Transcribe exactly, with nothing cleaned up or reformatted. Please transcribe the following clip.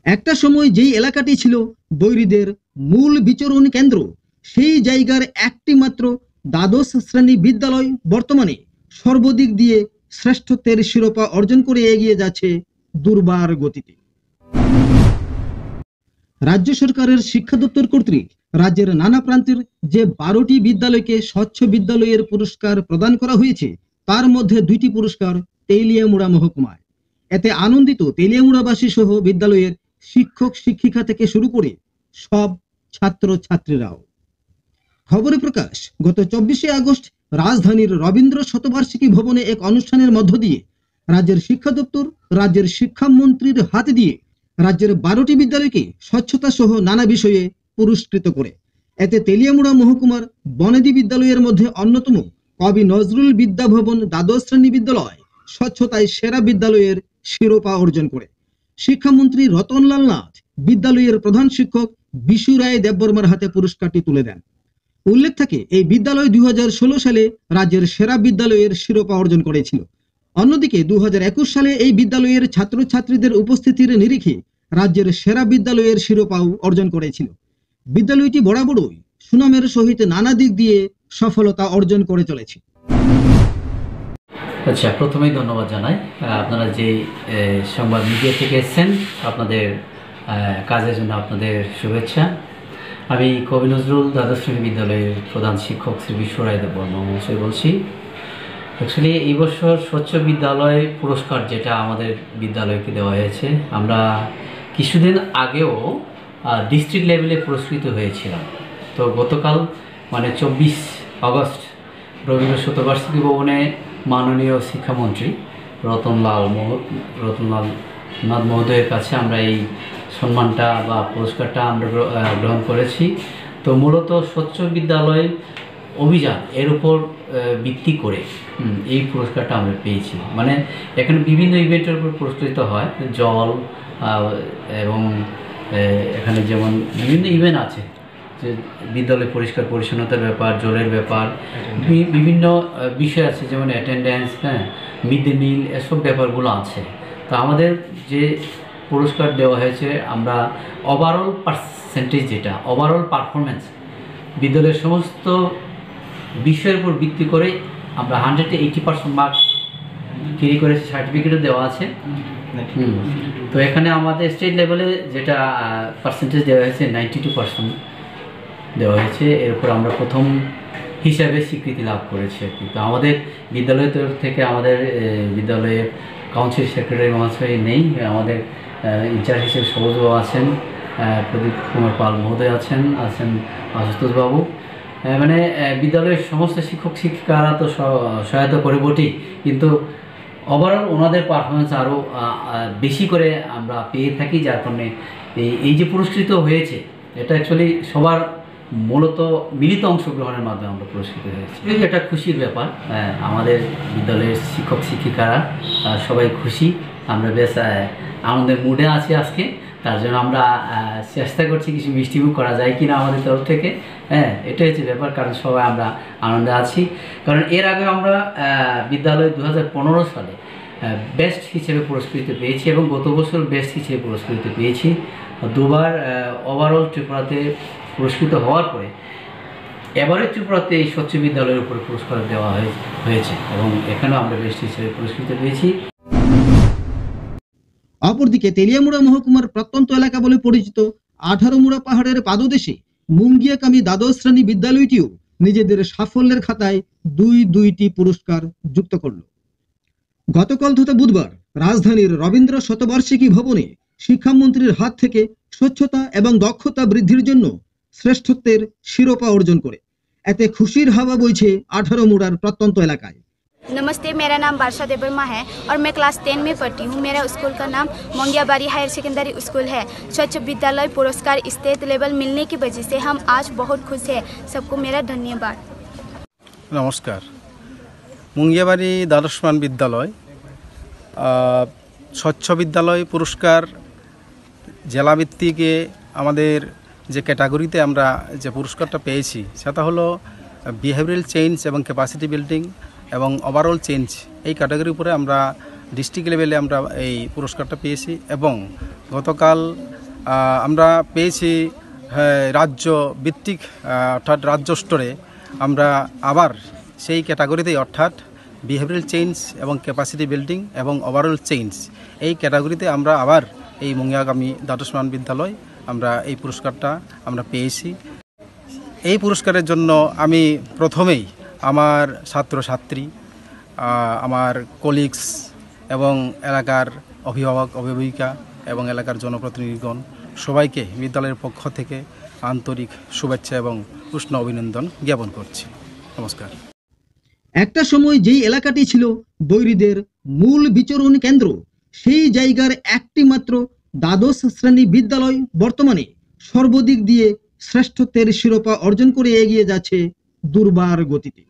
একটা সময় যেই এলাকাটি ছিল বৈরীদের মূল বিচরণ কেন্দ্র, সেই জায়গার একটি মাত্র দ্বাদশ শ্রেণী বিদ্যালয় বর্তমানে সর্বদিক দিয়ে শ্রেষ্ঠত্বের শিরোপা অর্জন করে এগিয়ে যাচ্ছে দুর্বার গতিতে। রাজ্য সরকারের শিক্ষা দপ্তর কর্তৃক রাজ্যের নানা প্রান্তের যে বারোটি বিদ্যালয়কে স্বচ্ছ বিদ্যালয়ের পুরস্কার প্রদান করা হয়েছে, তার মধ্যে দুইটি পুরস্কার তেলিয়ামুড়া মহকুমায়। এতে আনন্দিত তেলিয়ামুড়াবাসী সহ বিদ্যালয়ের শিক্ষক শিক্ষিকা থেকে শুরু করে সব ছাত্র ছাত্রীরাও। খবরে প্রকাশ, গত চব্বিশে আগস্ট রাজধানীর রবীন্দ্র শতবার্ষিকী ভবনে এক অনুষ্ঠানের মধ্য দিয়ে রাজ্যের শিক্ষা দপ্তর রাজ্যের শিক্ষামন্ত্রীর হাতে দিয়ে রাজ্যের বারোটি বিদ্যালয়কে স্বচ্ছতা সহ নানা বিষয়ে পুরস্কৃত করে। এতে তেলিয়ামুড়া মহকুমার বনেদি বিদ্যালয়ের মধ্যে অন্যতম কবি নজরুল বিদ্যাভবন দ্বাদশ শ্রেণী বিদ্যালয় স্বচ্ছতায় সেরা বিদ্যালয়ের শিরোপা অর্জন করে। শিক্ষামন্ত্রী রতনলাল নাথ বিদ্যালয়ের প্রধান শিক্ষক বিশু রায় দেববর্মার হাতে পুরস্কারটি তুলে দেন। উল্লেখ থাকে, এই বিদ্যালয় দুই হাজার ষোলো সালে রাজ্যের সেরা বিদ্যালয়ের শিরোপা অর্জন করেছিল। অন্যদিকে দুই হাজার একুশ সালে এই বিদ্যালয়ের ছাত্রছাত্রীদের উপস্থিতির নিরিখে রাজ্যের সেরা বিদ্যালয়ের শিরোপাও অর্জন করেছিল। বিদ্যালয়টি বরাবরই সুনামের সহিত নানা দিক দিয়ে সফলতা অর্জন করে চলেছে। আচ্ছা, প্রথমেই ধন্যবাদ জানাই আপনারা যে সংবাদ মিডিয়া থেকে এসেছেন, আপনাদের কাজের জন্য আপনাদের শুভেচ্ছা। আমি কবি নজরুল দ্বাদশ শ্রেণী বিদ্যালয়ের প্রধান শিক্ষক শ্রী বিশু রায় দেববর্মা মহাশয় বলছি। অ্যাকচুয়ালি এই বছর স্বচ্ছ বিদ্যালয় পুরস্কার যেটা আমাদের বিদ্যালয়কে দেওয়া হয়েছে, আমরা কিছুদিন আগেও ডিস্ট্রিক্ট লেভেলে পুরস্কৃত হয়েছিলাম। তো গতকাল মানে চব্বিশ আগস্ট রবীন্দ্র শতবার্ষিকী ভবনে মাননীয় শিক্ষামন্ত্রী রতনলাল রতনলাল নাথ মহোদয়ের কাছে আমরা এই সম্মানটা বা পুরস্কারটা আমরা গ্রহণ করেছি। তো মূলত স্বচ্ছ বিদ্যালয় অভিযান এর উপর ভিত্তি করে এই পুরস্কারটা আমরা পেয়েছি। মানে এখানে বিভিন্ন ইভেন্টের উপর পুরস্কৃত হয়, জল এবং এখানে যেমন বিভিন্ন ইভেন্ট আছে, যে বিদ্যালয় পরিষ্কার পরিচ্ছন্নতার ব্যাপার, জলের ব্যাপার, বিভিন্ন বিষয় আছে, যেমন অ্যাটেন্ডেন্স, হ্যাঁ, মিড ডে মিল, এসব ব্যাপারগুলো আছে। তো আমাদের যে পুরস্কার দেওয়া হয়েছে, আমরা ওভারঅল পার্সেন্টেজ, যেটা ওভারঅল পারফরমেন্স বিদ্যালয়ের সমস্ত বিষয়ের উপর ভিত্তি করে আমরা হান্ড্রেডে এইটি পার্সেন্ট মার্ক ক্যারি করেছি, সার্টিফিকেটও দেওয়া আছে। তো এখানে আমাদের স্টেট লেভেলে যেটা পার্সেন্টেজ দেওয়া হয়েছে নাইনটি টু পার্সেন্ট দেওয়া হয়েছে। এর উপর আমরা প্রথম হিসাবে স্বীকৃতি লাভ করেছি। কিন্তু আমাদের বিদ্যালয়ের তরফ থেকে আমাদের বিদ্যালয়ের কাউন্সিল সেক্রেটারি মহাশয় নেই, আমাদের ইনচার্জ হিসেবে সবুজবাবু আছেন, প্রদীপ কুমার পাল মহোদয় আছেন আছেন আশুতোষবাবু, মানে বিদ্যালয়ের সমস্ত শিক্ষক শিক্ষিকারা তো সহায়তা করে বটেই, কিন্তু ওভারঅল ওনাদের পারফরমেন্স আরও বেশি করে আমরা পেয়ে থাকি, যার কারণে এই যে পুরস্কৃত হয়েছে এটা অ্যাকচুয়ালি সবার মূলত মিলিত অংশগ্রহণের মাধ্যমে আমরা পুরস্কৃত হয়েছি। এটা খুশির ব্যাপার, আমাদের বিদ্যালয়ের শিক্ষক শিক্ষিকারা সবাই খুশি, আমরা বেশ আনন্দের মুডে আছি আজকে। তার জন্য আমরা চেষ্টা করছি কিছু মিষ্টিমুখ করা যায় কিনা আমাদের তরফ থেকে, হ্যাঁ, এটা হচ্ছে ব্যাপার, কারণ সবাই আমরা আনন্দে আছি। কারণ এর আগে আমরা বিদ্যালয় দু হাজার পনেরো সালে বেস্ট হিসেবে পুরস্কৃত পেয়েছি এবং গত বছর বেস্ট হিসেবে পুরস্কৃত পেয়েছি। দুবার ওভারঅল ত্রিপুরাতে পুরস্কৃত হওয়ার পরে এবারে ত্রিপুরাতে এই স্বচ্ছ বিদ্যালয়ের উপরে পুরস্কার দেওয়া হয়েছে এবং এখানেও আমরা বেস্ট হিসেবে পুরস্কৃত পেয়েছি। অপরদিকে তেলিয়ামুড়া মহকুমার প্রত্যন্ত এলাকা বলে পরিচিত আঠারো মুড়া পাহাড়ের পাদদেশে মুঙ্গিয়াকামী দ্বাদশ শ্রেণী বিদ্যালয়টিও নিজেদের সাফল্যের খাতায় দুই দুইটি পুরস্কার যুক্ত করল। গতকাল তথা বুধবার রাজধানীর রবীন্দ্র শতবার্ষিকী ভবনে শিক্ষামন্ত্রীর হাত থেকে স্বচ্ছতা এবং দক্ষতা বৃদ্ধির জন্য শ্রেষ্ঠত্বের শিরোপা অর্জন করে এতে খুশির হাওয়া বইছে আঠারো মুড়ার প্রত্যন্ত এলাকায়। नमस्ते, मेरा नाम वर्षा देवर्मा है और मैं क्लास टेन में पढ़ती हूँ। मेरा स्कूल का नाम मोंगियाबाड़ी हायर सेकेंडरी स्कूल है। स्वच्छ विद्यालय पुरस्कार स्टेट लेवल मिलने की वजह से हम आज बहुत खुश हैं। सबको मेरा धन्यवाद। नमस्कार, मुंगियाबाड़ी द्वादशमान विद्यालय स्वच्छ विद्यालय पुरस्कार জেলা ভিত্তিকে আমাদের যে ক্যাটাগরিতে আমরা যে পুরস্কারটা পেয়েছি সেটা হলো বিহেভিয়ারাল চেঞ্জ এবং ক্যাপাসিটি বিল্ডিং এবং ওভারঅল চেঞ্জ। এই ক্যাটাগরির উপরে আমরা ডিস্ট্রিক্ট লেভেলে আমরা এই পুরস্কারটা পেয়েছি এবং গতকাল আহ, আমরা পেয়েছি হ্যাঁ, রাজ্য ভিত্তিক আহ, অর্থাৎ রাজ্য স্তরে আমরা আবার সেই ক্যাটাগরিতেই অর্থাৎ বিহেভিয়ারাল চেঞ্জ এবং ক্যাপাসিটি বিল্ডিং এবং ওভারঅল চেঞ্জ এই ক্যাটাগরিতে আমরা আবার এই মুঙ্গিয়াগামী দ্বাদশ মান বিদ্যালয় আমরা এই পুরস্কারটা আমরা পেয়েছি। এই পুরস্কারের জন্য আমি প্রথমেই আমার ছাত্রছাত্রী, আহ, আমার কলিগস এবং এলাকার অভিভাবক অভিভাবিকা এবং এলাকার জনপ্রতিনিধিগণ সবাইকে বিদ্যালয়ের পক্ষ থেকে আন্তরিক শুভেচ্ছা এবং উষ্ণ অভিনন্দন জ্ঞাপন করছি। নমস্কার। একটা সময় যেই এলাকাটি ছিল বৈরীদের মূল বিচরণ কেন্দ্র, সেই জায়গার একটি মাত্র দ্বাদশ শ্রেণী বিদ্যালয় বর্তমানে সর্বদিক দিয়ে শ্রেষ্ঠত্বের শিরোপা অর্জন করে এগিয়ে যাচ্ছে দুর্বার গতিতে।